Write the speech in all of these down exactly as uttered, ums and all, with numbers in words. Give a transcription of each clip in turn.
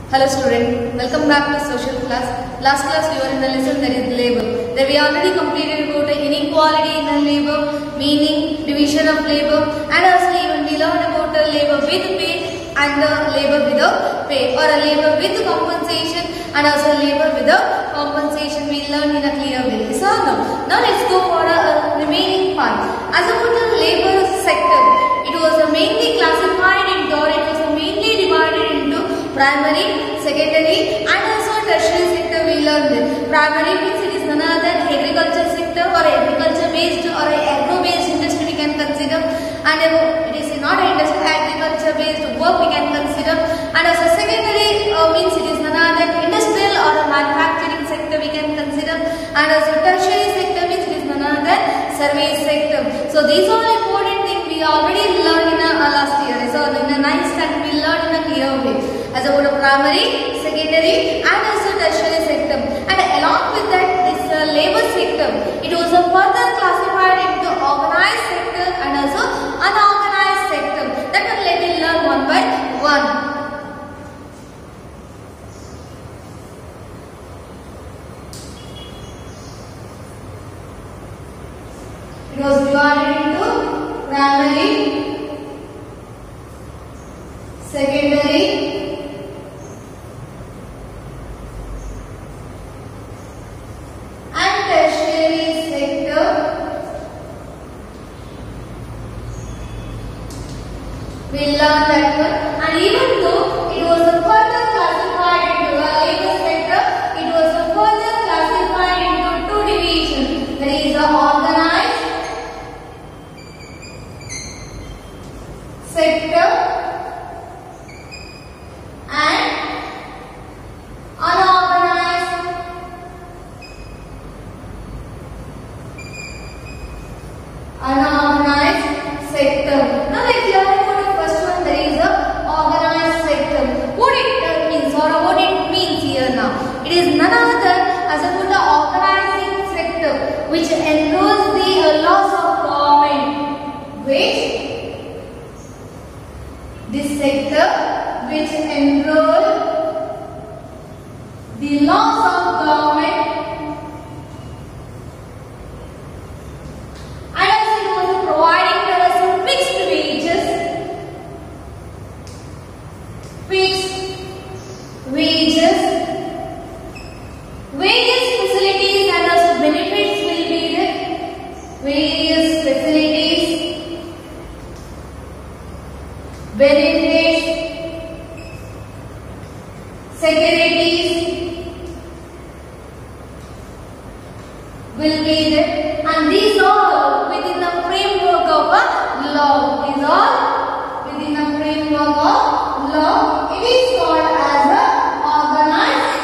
Hello student, welcome back to social class. Last class we were in the lesson that is labor. There we already completed about the inequality in the labor, meaning division of labor, and also even we learned about the labor with pay and the labor without pay, or a labor with compensation and also labor without compensation we learned in a clear way. So now, now let's go for a remaining part. As about the labor sector, it was mainly classified into, or it was mainly divided into primary, secondary and also tertiary sector we learned it. Primary means it is none other than agriculture sector or agriculture based or agro based industry we can consider, and it is not industry agriculture based work we can consider, and also secondary uh, means it is none other than industrial or a manufacturing sector we can consider, and also tertiary sector means it is none other than service sector. So these are important things we already learned in a, uh, last year. So in the ninth standard we learned in a clear way as about a primary, secondary and also tertiary sector, and along with that this uh, labor sector, it was uh, further classified into organized sector and also unorganized sector. That one let me learn one by one. It was divided into primary, secondary we learned that one, and even though it was a further classified into a labor sector, it was a further classified into two divisions. There is a organized sector and unorganized unorganized sector. Now let's learn about the first one. There is a organized sector. What it means or what it means here now. It is none other as about the organizing sector which enrolls the uh, laws of government. Which this sector which enroll the laws of government and also it was providing there are some fixed wages, fixed wages, various facilities and also benefits will be there, various facilities, benefits, securities will be there, and these all within the framework of a law. These all within the framework of law. It is called as a organized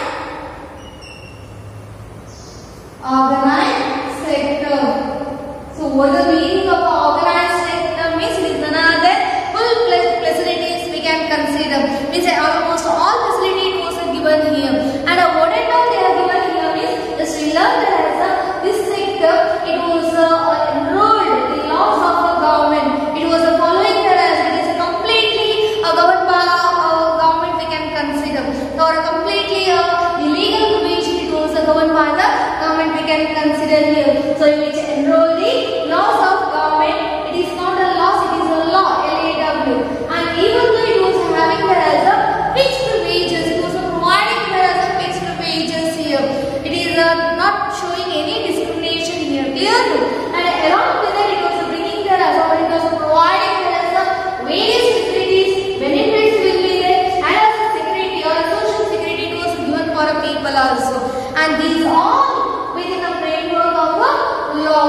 organized sector. So what the meaning of organized sector means? It is none other than full facilities we can consider. Means almost all facilities was given here, and what and all they are given here means the Sri Lanka as a this sector it was uh, enrolled the laws of the government. It was uh, following that as it is completely uh, governed by uh, government we can consider, or completely uh, the legal provision it was uh, governed by the government we can consider here. So in which enroll the laws of government, it is not a law, it is a law, L A W, and even though it was having that as a fixed wages, it was uh, providing that as a fixed wages here. It is uh, not showing any discrimination here clearly, and along with that it was uh, bringing that as a, it was providing that as a various facilities, benefits will be there, and as a security or a social security it was given for a people also, and these all within the framework of a law.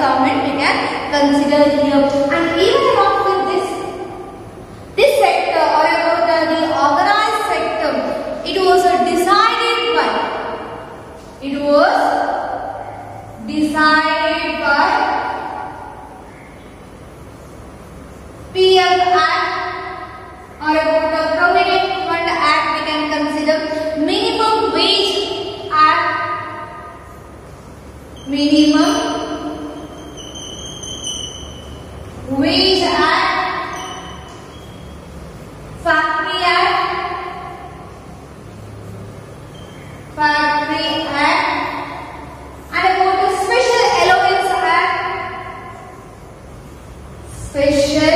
government we can consider here. And even along with this, this sector or about uh, the organized sector, it was uh, decided by, it was decided by P F Act or about the Provident Fund Act we can consider, Minimum Wage Act, Minimum Wage Act, Factory Act, Factory Act, and about the Special Allowance Act, Special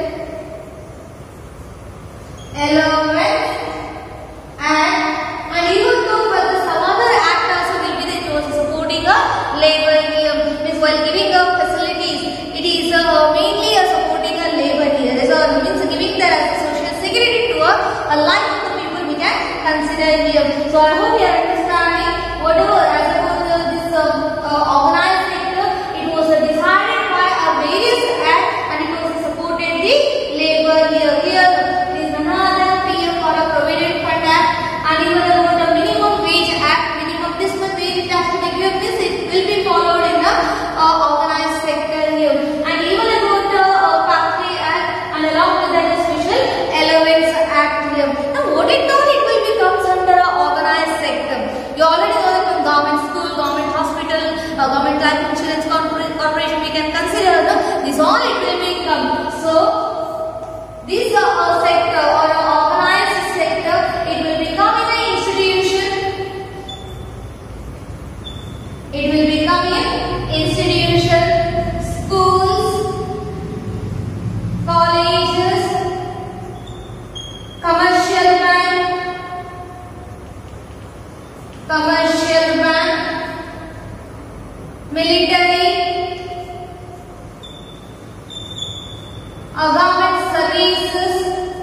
Allowance Act, and even though for the some other act also will be there, it was supporting a labor here, means while giving up facilities, it is uh, mainly a supporting a labor here. This uh, means giving that as a social security to a, a life of the people we can consider here. So I hope you are understanding whatever as about uh, this uh, uh, organized sector, it was uh, decided by a various act and it was supported the labor here. Here there is another P F or a Provident Fund Act, and even about the Minimum Wage Act, minimum this much wage it has to be given, this it will be followed in the uh, organized sector here. And even about the uh, Factory Act, and along with that the Special Allowance Act here. Now what it all it will be comes under a organized sector. You already know that from government school, government hospital, uh, government life insurance corporation we can consider, no? This all it will become. So this uh, uh, sector or uh, organized sector, it will become in an institution. It will become in institution, schools, colleges, commercial bank, commercial bank, military, uh, government services,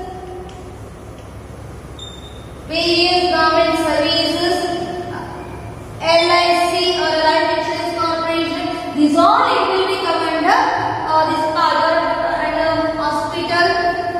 various government services, L I C or Life Insurance Corporation. These all it will be come under uh, this other and hospital.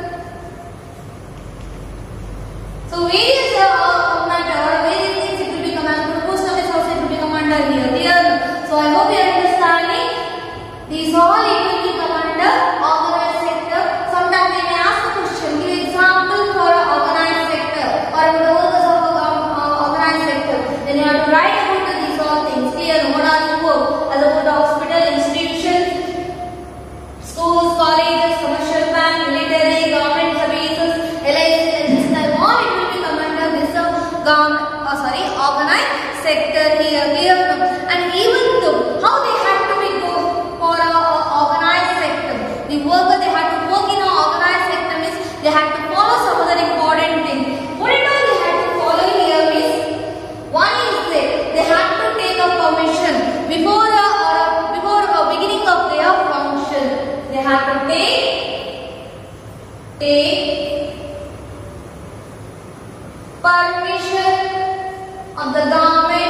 So various uh, matter or various things it will be come under. Post office also it will be come under here. Here. So I hope you are understanding. These all it will be come under organized sector. Sometimes they may ask a question. Give example for an organized sector or about the workers of a uh, organized sector. Then you have to write about these all things. Here, what are the work? As about the hospital, institution, schools, colleges, commercial bank, military, government services, L I C, and all it will be come under this uh, government, oh, sorry, organized sector here. Here, and even though how they have to be go for a, a organized sector, the worker they have to work in an organized sector means they have to follow some other important thing. What it all they have to follow here is, one is that they have to take a permission before uh, or before uh, beginning of their function. They have to take take permission of the government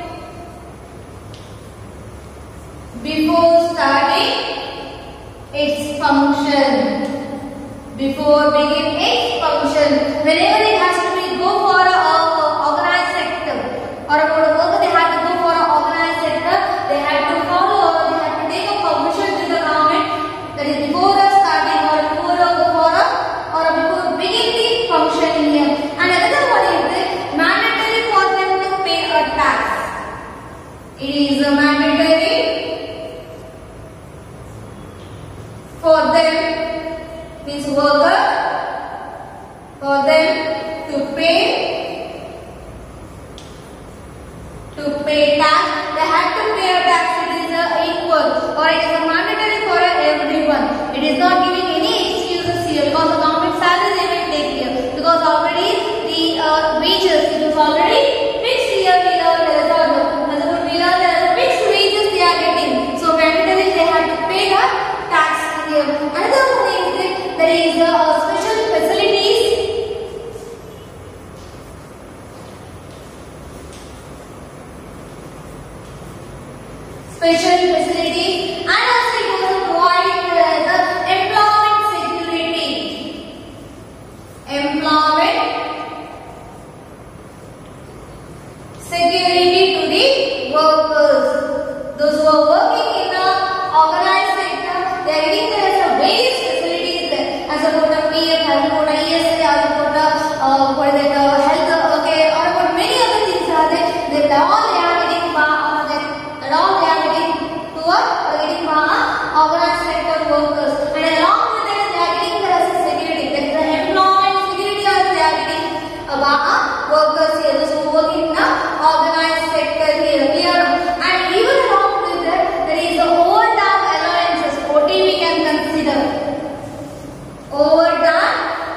before starting its function. Before begin its function, whenever it has to be go for a, a organized sector or about a worker, they have to go for an organized sector. They have to follow or they have to take a permission to the government, that is before a starting or before a go for a or before begin the function here. And another one is this, mandatory for them to pay a tax. It is a mandatory for them, means worker, for them to pay to pay tax. They have to pay a tax. It is a equal or it is a mandatory for everyone. It is not giving any excuses here because the government salary they will take here, because already the uh, wages it is already fixed here. We learned as a as a we learned as a fixed wages they are getting. So mandatory they have to pay the tax here. Another one is that there is a uh, special facilities. Special facilities and what? They are getting uh, organized sector workers, and along with it they are getting the security, that is the employment security also they are getting uh, workers here, those who work in the organized sector here, clear? And even along with that there is the overtime allowances, O T we can consider. Overtime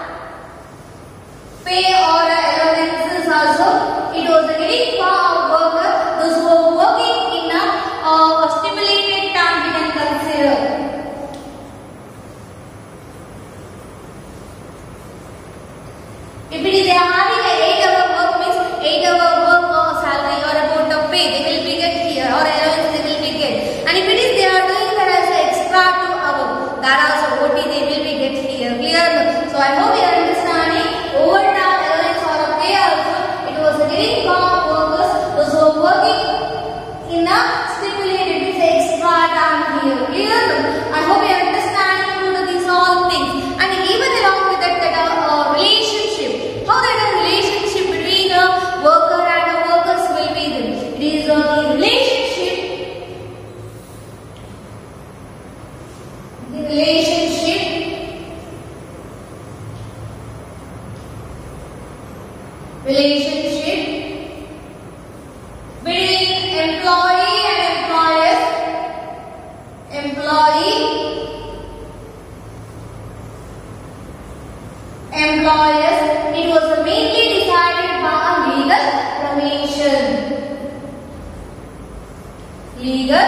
pay or allowances also, it was the getting for worker, those who are working in a uh, stipulated time we can consider. If it is they are having a eight hour work, means eight hour work or salary or about the pay they will be get here, or allowance they will be get. And if it is they are doing that as an extra two hour, that also O T they will be get here, clear? So I hope you are understanding. Overtime allowance or a pay also, it was a getting for workers, those who are working in a stipulated with extra time here, clear? I hope you are understanding about these all things. And even along with that, that uh, relationship, how that a relationship between a worker and a workers will be there. It is a relationship, the relationship relationship between employee and employers, employee, employers, it was mainly decided by legal provision, legal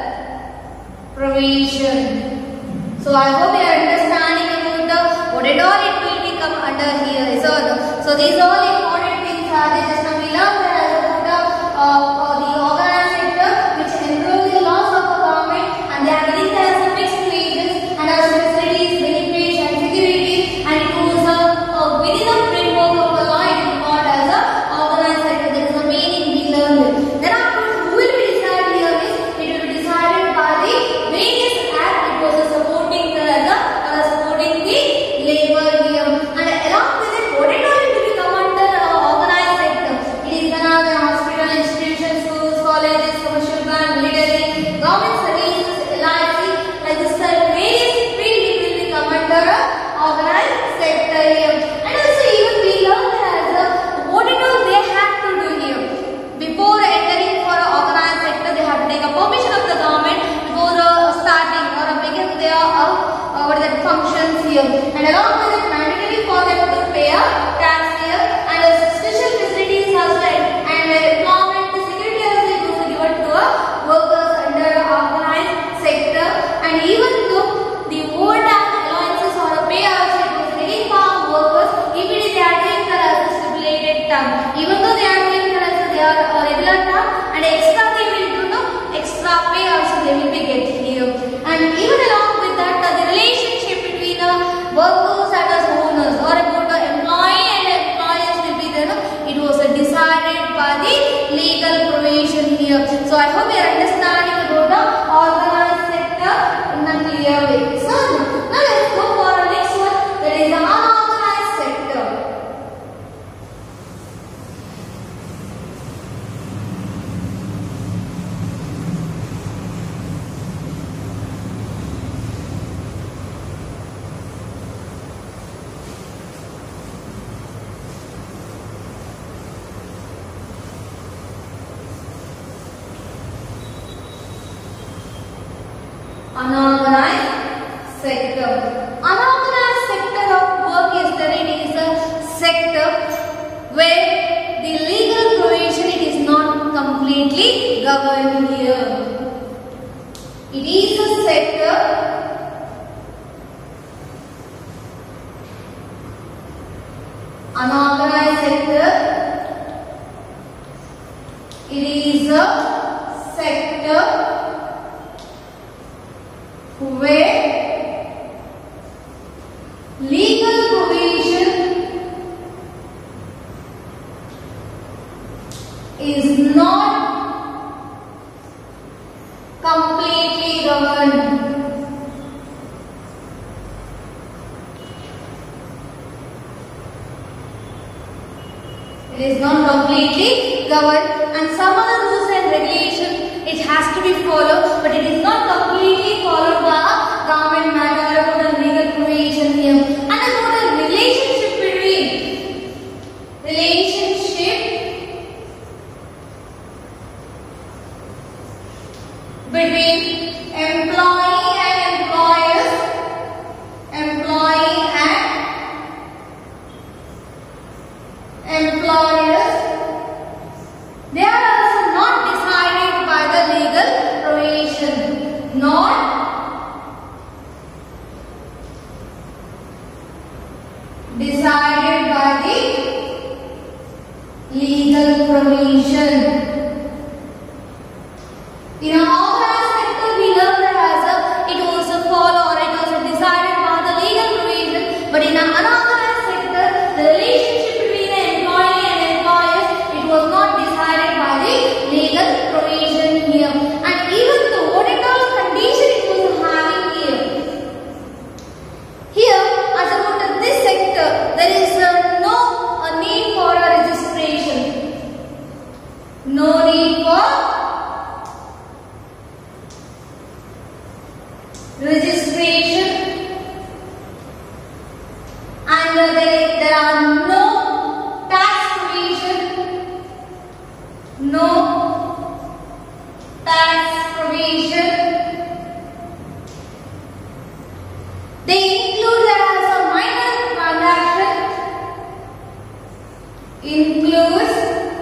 provision. So I hope you are understanding about the what it all it will become under here. So, so these all important things are there. Just now we learned that about the, uh, the organized sector which improves the laws of the government, and they are getting there as a fixed wages and as facilities, benefits and security, and it was uh, uh, within the framework of the law it is called as a organized sector. That is the meaning we learned. Then after who will be decided here is it will be decided by the various act. It was a supporting the other or supporting the labor here, and along with it what it all it will become under uh, organized sector. It is another hospital, institutions, schools, colleges, commercial bank, military, government services, L I C, like this type various field it will become under uh, organized sector here. And also even we learned as uh, what it all they have to do here. Before entering for an organized sector, they have to take a permission of the government before uh, starting or uh, begin their uh, uh, what is that functions here. And along with it, mandatory for them to pay a tax here, and uh, special facilities also, and uh, employment security also it was given to uh, workers under organized sector. And even though the overtime allowances or a pay also it was getting for workers, if it is they are doing that as a stipulated term, even though they are doing that as a they are a regular term, and extra they will do no extra pay also they will be getting here. And even along with that uh, the relationship between uh, workers and as owners, or about the employee and employers will be there. No? It was uh, decided by the legal provision here. So I hope you are understanding about the organized sector in a clear way. So now let's go for the next one. That is the unorganized sector. Unorganized sector. Unorganized sector of work is that it is a sector where the legal provision it is not completely governed here. It is a sector unorganized sector. It is a sector where legal provision is not completely governed. It is not completely governed, and some other rules and regulation it has to be followed, but it is not between employee and employers, employee and employers, they are also not decided by the legal provision, not decided by the legal provision. In an organized sector, we learn that as a, it was a follow or it was a decided by the legal provision, but in an unorganized sector, the relationship between the employee and employers, it was not decided by the legal provision here. And even the what it all condition it was having here. Here, as about this sector, there is uh, no uh, need for a registration. No need for registration, and uh, there, there are no tax provision, no tax provision. They include that as a minor transaction, includes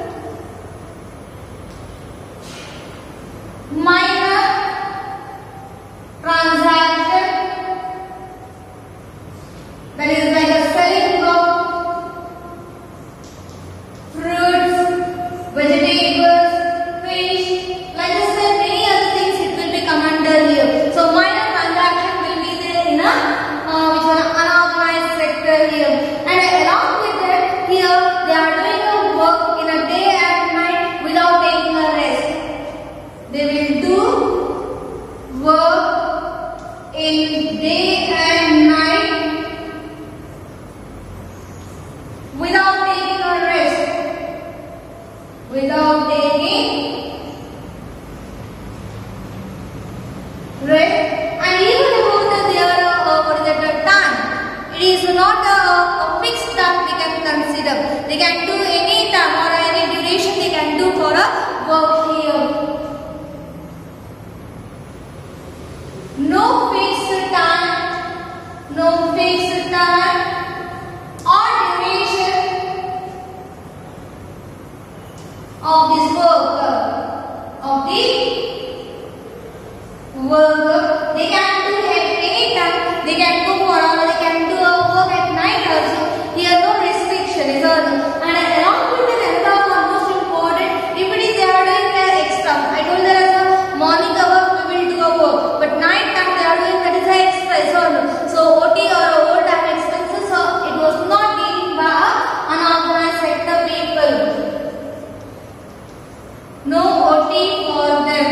minor transaction, that is like a selling of fruits, vegetables, fish, like this and many other things it will be come under here. So minor transaction will be there in a uh, which one unorganized sector here, and along with that here they are doing a work in a day and night without taking a rest. They will do work in day and night without taking a rest, without taking rest, and even about the, their uh, what is that, time, it is not a, a fixed time we can consider. They can do any time or any duration they can do for a work here. No fixed time, no fixed time or duration of this work, of the work. They can do at any time, they can go for hour, they can do a work at night also. Here no restriction is all. And along with that, another one most important, if it is they are doing their extra. I told there is a morning hour we will do a work, but night time they are doing that is a extra is all. So O T or overtime expenses, so it was not taken by unorganized sector people. No O T for them.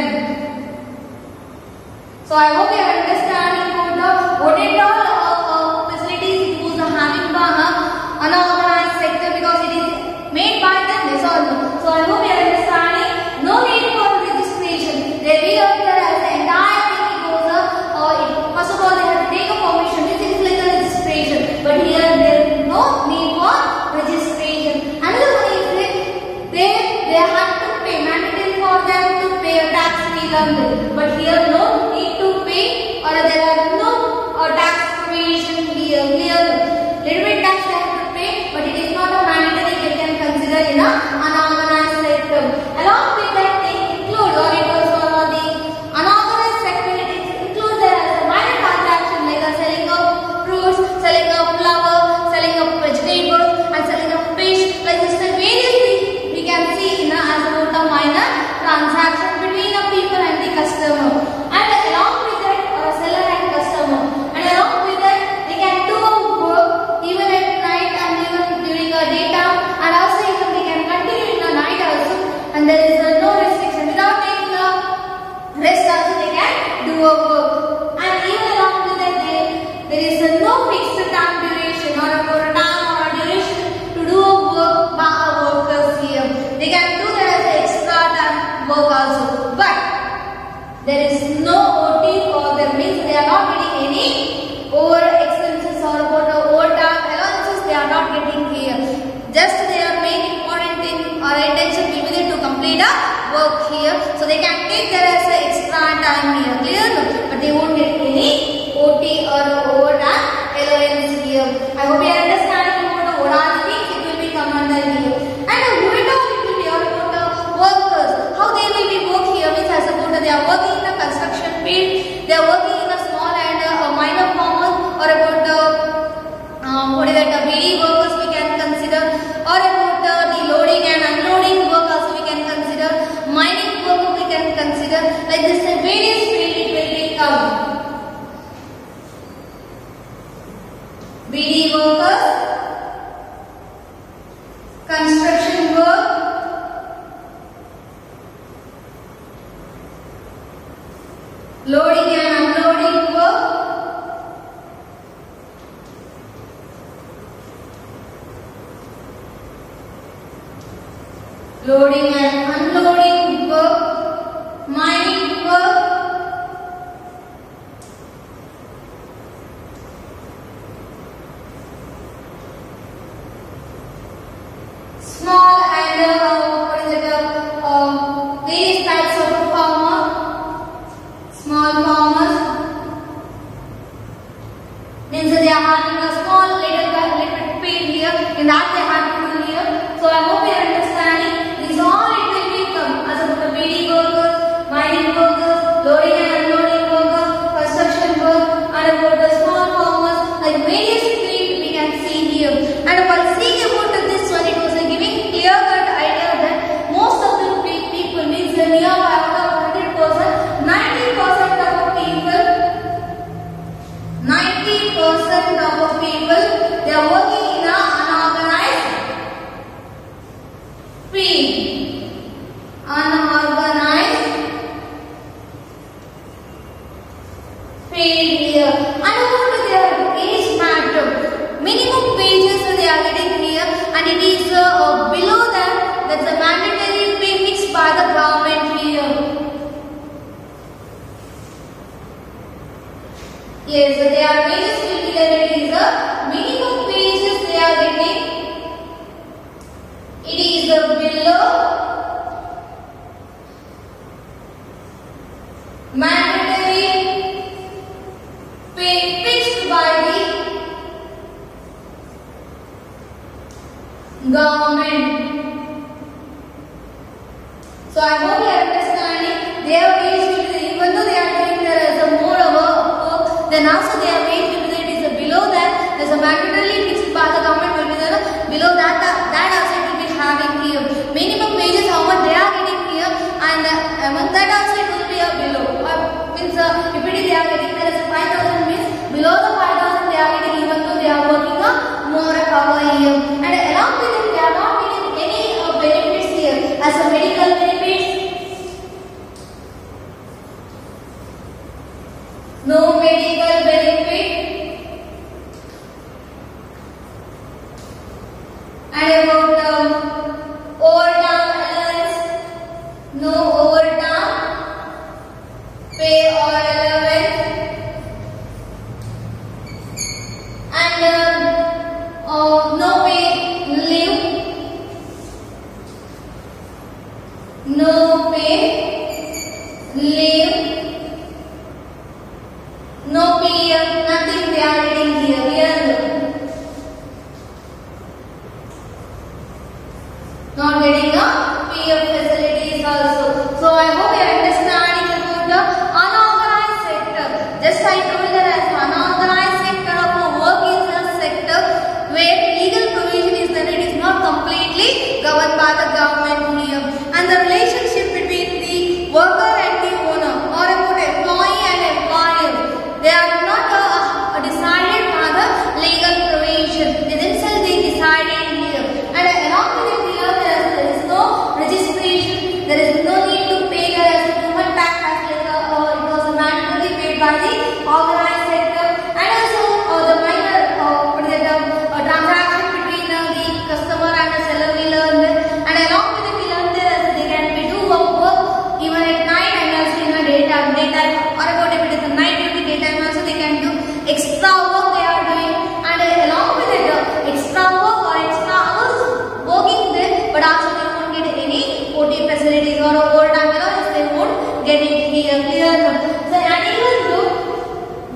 So I hope you are understanding about the what it all uh, uh, facilities it was having by uh, unorganized sector, because it is made by them. Yes or no? So I hope you are understanding. No need for registration. They will there as the entire thing it goes up. Or it, first of all they have to take a permission. This is like a registration. But here there is no need for registration. Another one is that they they have to pay, mandatory for them to pay a tax fee. But here no need to pay, or there are no uh, tax provision here. Here little bit tax they have to pay, but it is not a mandatory they can consider in a unorganized sector. Along with that they include, or it was one of the unorganized sector, it includes there as a minor transaction like a selling of fruits, selling of flower, selling of vegetables, and selling of fish. Like this, the various things we can see in a, as about a minor transaction between a people and the customer. And along with that, or a seller and customer. And along with that, they can do work even at night and even during a daytime, and also even they can continue in the night also. And there is uh, no restriction. Without taking a rest also they can do a work. And even along with that, they, there is uh, no fixed time duration or a for a time or a duration to do a work by a workers here. They can do that as extra time work also. But there is no O T for them, means they are not getting any over expenses or about the overtime allowances they are not getting here. Just their main important thing or intention will be there to complete a work here. So they can take there as a extra time. time here. Clear? No? But they won't get any O T or overtime allowance here. I hope you understand about what are the things it will be come under here. And uh, moving on, it will be all about the workers. How they will be work here means as about they are working in a construction field, they are working in a small and uh, minor farmers, or about the uh, what is that the B D workers we can consider, or about uh, the loading and unloading work also we can consider, mining work we can consider. Like this, the various field it will become. B D workers, construction work, loading and unloading work, loading and unloading work, mining work, small and uh, what is it, uh, uh, various types of farmer, small farmers, means they are having a small little, little field here, in that they have to do here. So I hope you are understanding. These all it will become as about the B D workers, mining workers, loading and unloading workers, construction work, and about the small farmers, like various field we can see here. And while seeing about this one, it was a giving clear cut idea that most of the people means the near out of one hundred percent, ninety percent of people, ninety percent of people, they are working in a unorganized field. Unorganized field here. And about their age matter, minimum wages they are getting here, and it is uh, below that. That's a mandatory pay fixed by the government here. Yes, so their wages will be there. It is a minimum wages they are getting. It is uh, below mandatory pay fixed by the government. So I hope you are understanding. Their wage will be, even though they are doing there as a more of a work, then also their wage will be there. It is a below that. There's a mandatory fixed by the government will be there. Below that, that also it will be having here. Minimum wages how much they are getting here, and uh, among that also it will be a below. Or means uh, if it is they are getting there as a five thousand means below the five thousand they are getting, even though they are working a more hour here. And along with it, they are not getting any uh, benefits here as a medical benefits. No medical benefit. And about um, overtime allowance, no overtime pay or allowance. And um, uh, no pay leave, no pay leave, no P F, nothing they are getting here. Here not getting a P F facilities also. So I hope you are understanding about the unorganized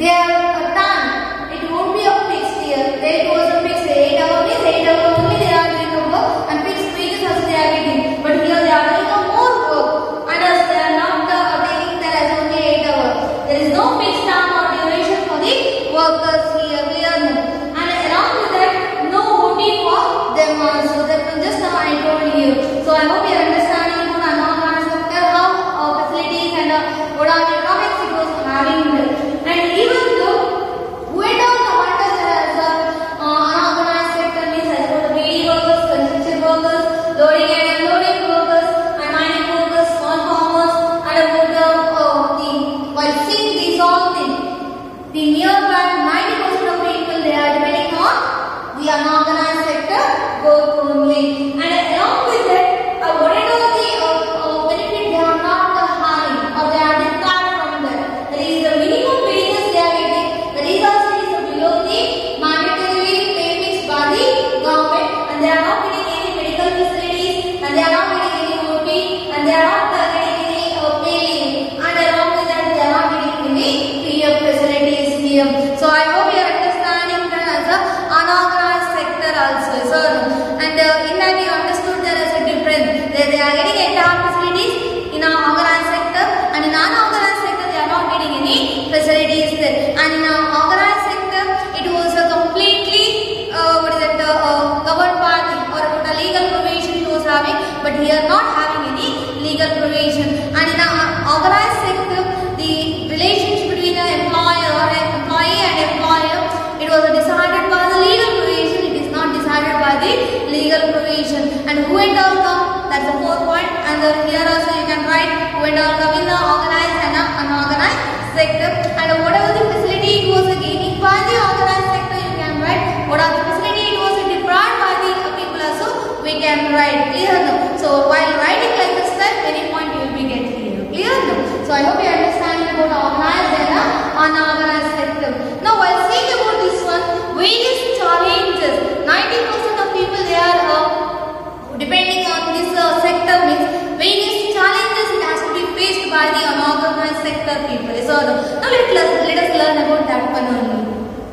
They are done. It won't be a fixed year. There it was a fixed eight hours means eight hours only they are doing the work and fixed wages also they are getting. But here they are doing a more work and as they are not uh, taking that as only eight hours. There is no fixed time or duration for the workers here. Clear? And along with that, no O T for them also. That was just now I told you. So I hope you are understanding about unorganized sector, how uh, facilities and uh, what are the drawbacks it was having. And even though whoever the workers as a uh, unorganized sector means as about the B D workers, construction workers, loading and unloading workers, and mining workers, small farmers, and about the uh, the while seeing these all things, the nearby ninety percent of people they are depending on the unorganized sector work only. And along with that, uh, whatever the uh, uh, benefit they are not uh, having or they are deprived from that, that is the minimum wages they are getting. That is also is below the mandatory pay fixed by the government, and they are not getting any medical facilities, and they are not getting any O T, and they are not uh, getting any uh, pay, and along with that they are not getting any P F facilities here. So I hope you are understanding that as a unorganized sector also. So and uh, in that you understood there is a difference. They, they are getting entire facilities in our organized sector, and in unorganized sector they are not getting any facilities there. And in our organized sector it was a completely uh, what is it uh, uh, covered by the, or about a legal provision it was having, but here not having any legal provision. And in our organized sector the relationship between an employer or an employee and employer, it was decided by the legal provision. It is not decided by the legal provision. And who and all come, that's the fourth point. And the, here also you can write who and all come in the organized and unorganized sector. And whatever the facility it was gaining by the organized sector, you can write what are the facility it was deprived by the people also, we can write. Clear? So while writing like this type, many point you will be getting clear. Clear? So I hope you understand about organized and unorganized sector. Now while saying about this one, various challenges, ninety percent of people they are uh, depending on this uh, sector means various challenges it has to be faced by the unorganized sector people. So now let us, let us learn about that one only.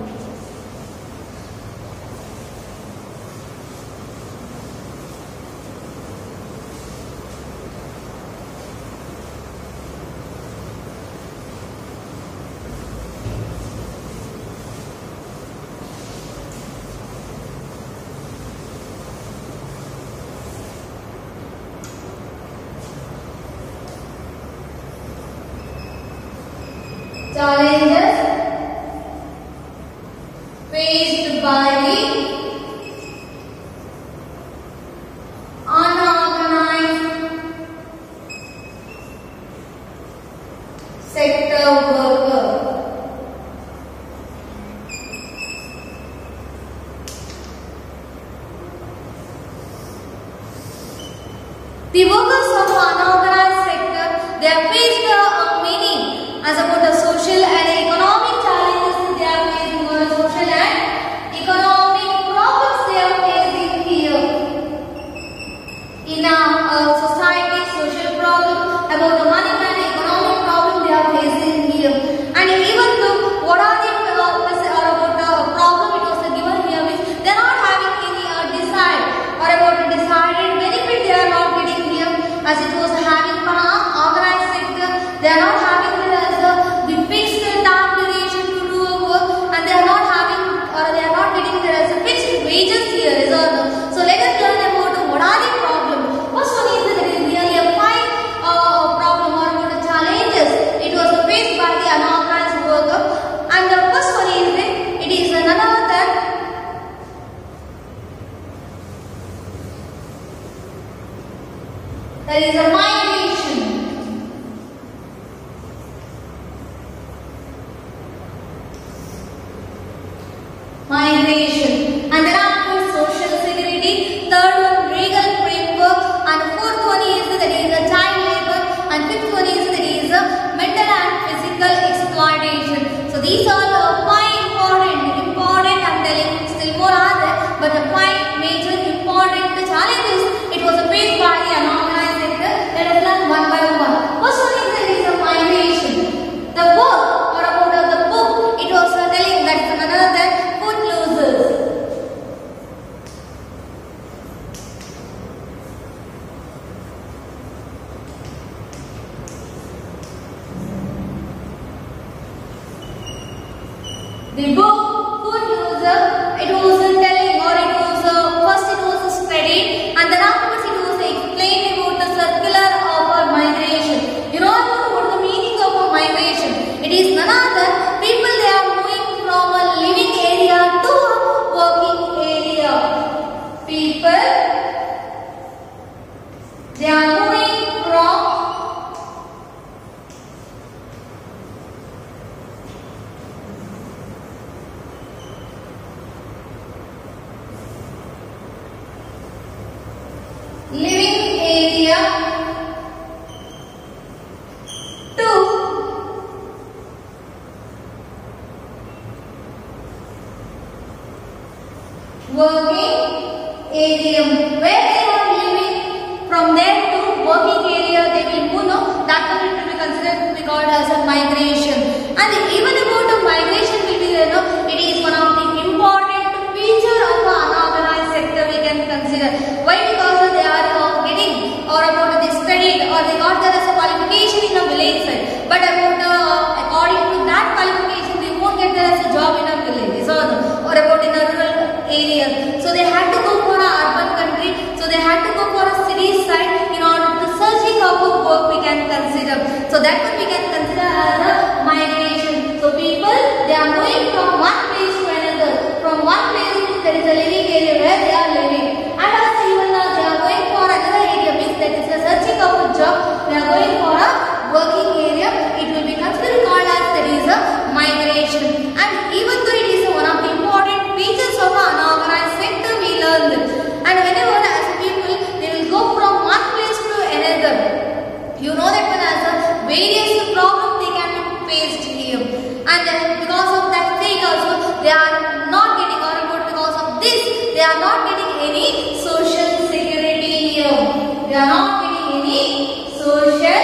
Challenges faced by the unorganized sector worker. The workers of unorganized sector, they are faced uh, many as about the social and economic challenges they are facing, or social and economic problems they are facing here in a uh, society, social problem, about the money and economic problem they are facing here. And even though what are the uh, or about the problem it was given here means they are not having any uh, decide or about the decided benefit they are not getting here as it was having for organized sector. They are not having the fixed time duration to do a work, and they are not having or they are not getting there as a fixed wages here is also. So let us learn about what are the problems. First one is that there is nearly a five uh, problem or about the challenges it was faced by the unorganized worker, and the first one is that it is none other than there is a migration. Migration, and then after social security, third one legal framework, and fourth one is that is a child labor, and fifth one is that is a mental and physical exploitation. So these are uh, five important, important I'm telling, still more are there, but the five major important challenges it was faced by the unorganized sector. Let us learn one by one. First one is that is a migration. The book or about uh, the book it The book Food User, it was telling or it was uh, first it was studied and then afterwards it was explained about the circular of a migration. You know about the meaning of a migration. It is none other people they are moving from a living area to a working area. People they are moving from living area to working area. Where they are living, from there to working area they will move. No, that will be considered to be called as a migration. And even about the migration will be there. No, it is one of the important feature of the unorganized sector we can consider. Why? Because they are uh, getting or about they studied or they got there as a qualification in a village side. But about uh, according to that qualification they won't get there as a job in a village or, or about in a rural area. So they had to go for a urban country. So they had to go for a city side in order to searching of a work we can consider. So that one we can consider as a migration. So people they are moving from one place to another. From one place there is a living area where they are living. And also even uh, they are going for another area means that is a searching of a job. They are going for a working area. It will be considered called as that is a migration. And even though it is one of the important features of an unorganized sector we learned. And whenever as people they will go from one place to another. You know that one as a various problems they can be faced here. And uh, because of that sake also they are not getting or about because of this they are not getting any social security here. They are not getting any social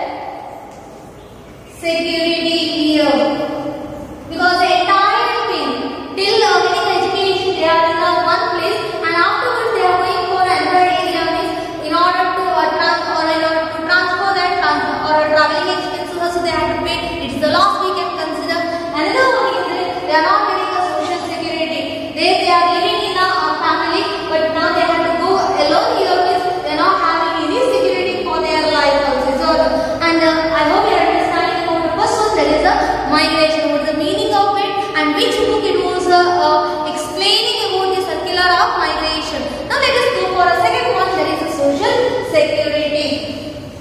security here. Because the entire thing till uh, getting education they are in uh, one place and afterwards they are going for another area means in order to uh, transfer or in order to transfer that transfer or traveling expenses also they have to pay. It is the loss we can consider. Another one is that they are not getting a social security. They they are living in a uh, family but now they have to go alone here means they are not having any security for their life also. So, and uh, I hope you are understanding about the first one that is a migration. What is the meaning of it and which book it was uh, uh, explaining about the circular of migration. Now let us go for a second one that is a social security.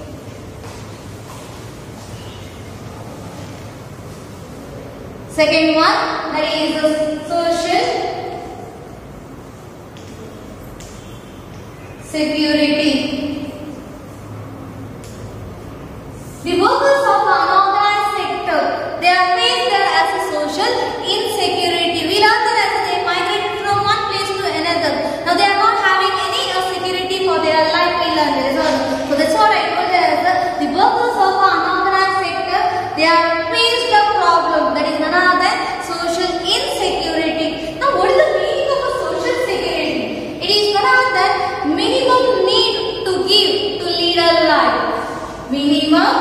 Second one that is a social security. The workers of the unorganized sector they are faced as a social insecurity. We learned that as they migrate from one place to another. Now they are not having any uh, security for their life. We learned this. So that's what I told you as the, the workers of the unorganized sector they are faced a problem that is none other than social insecurity. Now what is the meaning of a social security? It is none other than minimum need to give to lead a life. Minimum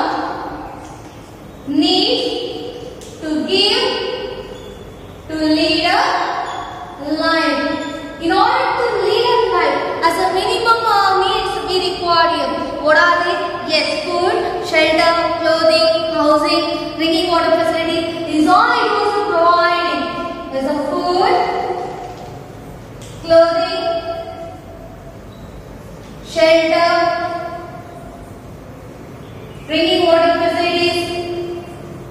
need to give to lead a life. In order to lead a life, as a minimum uh, needs we require here. What are they? Yes, food, shelter, clothing, housing, drinking water facilities. These all it was providing. There's a food, clothing, shelter, drinking water facilities,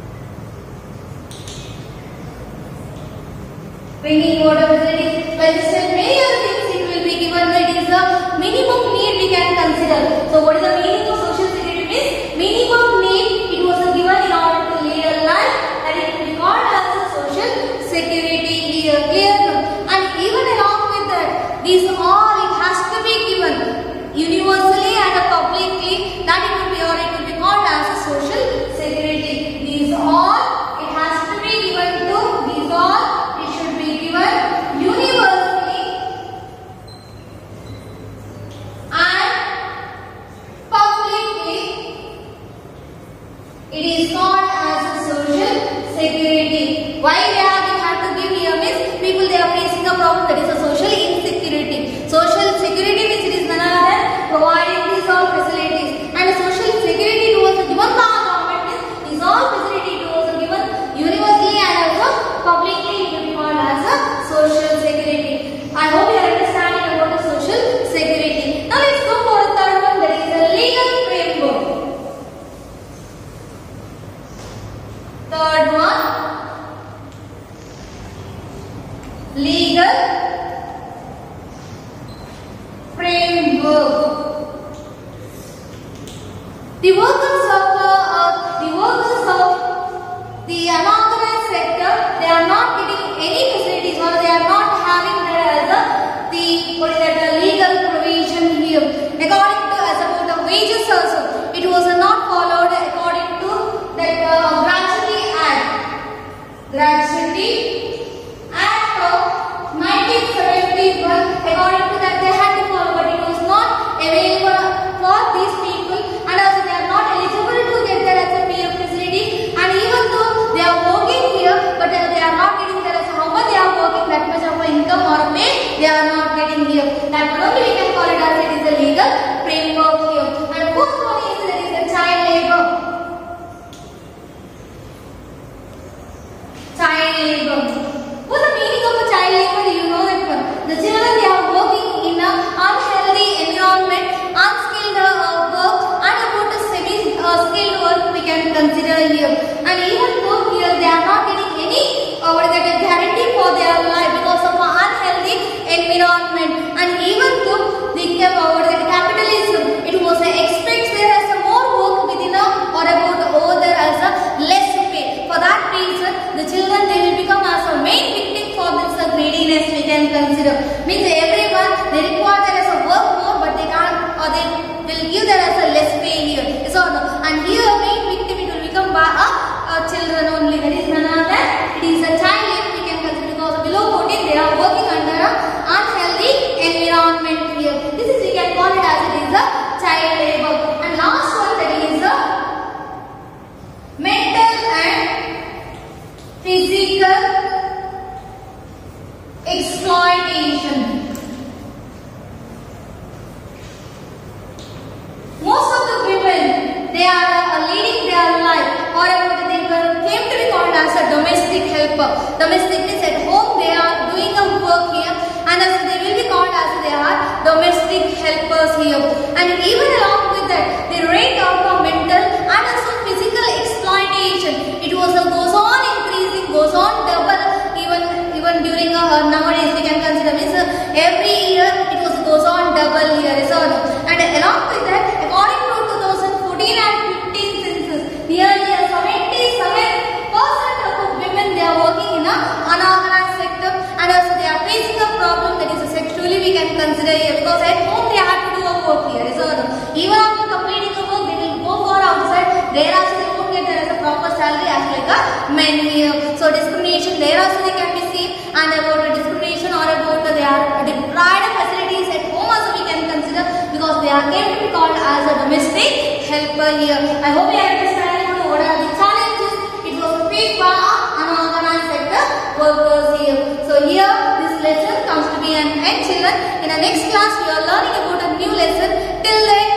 drinking water facilities. Like I said, many other things it will be given. That is the minimum need we can consider. So, what is the meaning of social security? Means minimum need it was given in order to lead a life, and it will be called as a social security here. Clear? And even along with that, these all it has to be given universally and publicly. That it will be or it will be called as a social security. These all it has to be given to. These all it should be given universally and publicly. It is called as a social security. Why they have, they have to Third one, legal framework. The workers of uh, the workers of the unorganized sector, they are not getting any facilities, or they are not having that as a the what is that the legal provision here. According to as about the wages also, it was uh, not followed according to that uh, Gratuity Act. Gratuity Act of nineteen seventy-one. According to that, they had to follow, but it was not available for these people, and also they are not eligible to get that as a P F facility. And even though they are working here, but uh, they are not getting that as how much they are working, that much of income or pay they are not getting here. That only we can call it as it is a legal framework here. And fourth one is that is the child labor. Child labor. What's the meaning of a child labor? You know that one. The children, they are working in a unhealthy environment, unskilled uh, work, and about a semi-skilled uh, work we can consider here. And even though here they are not getting any uh, what is that, a guarantee for their life because of an unhealthy environment. And even though the uh, what is that, capitalism, it was uh, expects there as a more work within a or about over there as a less pay. For that reason, the children, they will become as a main victim for this uh, greediness we can consider. Means everyone, they require there as a work more, but they can't, or they will give there as a less pay here. So no, and here main victim it will become by a uh, children only. That is none other. It is a child labor we can consider because below fourteen they are working under a unhealthy environment here. This is we can call it as it is a child labor. And last one, that is a mental and physical exploitation. Most of the women, they are uh, leading their life, or they were came to be called as a domestic helper. Domestic means at home they are doing a work here, and as they will be called as they are domestic helpers here. And even along with that, the rate of uh, mental and also physical exploitation, it was uh, goes on increasing, goes on double, even even during uh, nowadays we can consider means uh, every year it was goes on double here. So no. And along with that, according to twenty fourteen and fifteen census, nearly seventy-seven percent of women, they are working in a unorganized sector, and also they are facing a problem that is sexually we can consider here, because at home they have to do a work here. So no. Even after completing the work, they will go for outside. There also they won't get there as a proper salary as like a men here. So discrimination there also they can be seen, and about the discrimination or about the, they are deprived of facilities at home also we can consider, because they are came to be called as a domestic helper here. I hope you understand what are the challenges it was faced by unorganized sector workers here. So here this lesson comes to be an end, children. In the next class we are learning about a new lesson. Till then,